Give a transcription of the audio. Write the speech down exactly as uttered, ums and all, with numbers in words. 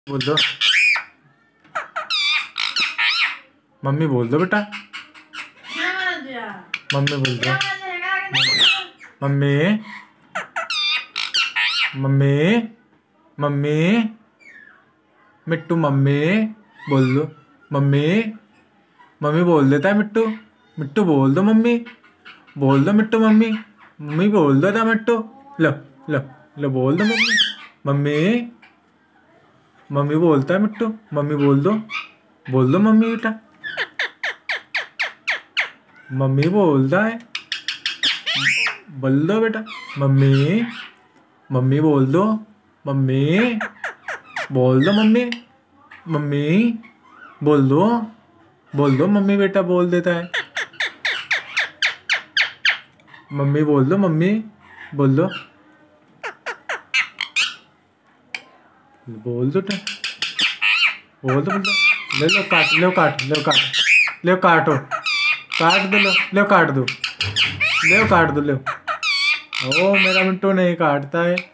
बोल दो मम्मी, बोल दो बेटा, मम्मी बोल दो, mummy mummy mummy Mittu mummy बोल दो, मम्मी मम्मी बोल देता है मिट्टू, मिट्टू बोल दो मम्मी, बोल दो मिट्टू मम्मी, मम्मी बोल दो था मिट्टू, लो लो लो बोल दो मम्मी, मम्मी मम्मी बोलता है मिट्टू, मम्मी बोल दो, बोल दो मम्मी बेटा, मम्मी बोलता है, बोल दो बेटा, मम्मी मम्मी बोल दो, मम्मी बोल दो मम्मी, मम्मी बोल दो, बोल दो मम्मी बेटा बोल देता है, मम्मी बोल दो, मम्मी बोल दो, बोल दो बोल दो, बोल दो, ले लो काट, लो काट, लो काट, ले काटो, काट दो, लो ले काट दो, ले काट दो, ले ओ मेरा मिट्टू नहीं काटता है।